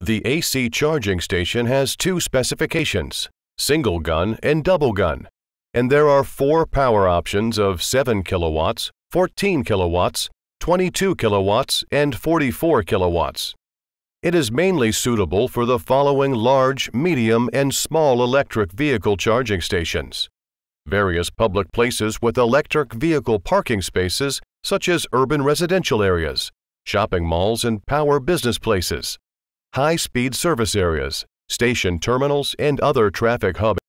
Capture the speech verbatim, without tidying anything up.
The A C charging station has two specifications, single gun and double gun, and there are four power options of seven kilowatts, fourteen kilowatts, twenty-two kilowatts, and forty-four kilowatts. It is mainly suitable for the following large, medium, and small electric vehicle charging stations: various public places with electric vehicle parking spaces such as urban residential areas, shopping malls and power business places, high-speed service areas, station terminals, and other traffic hub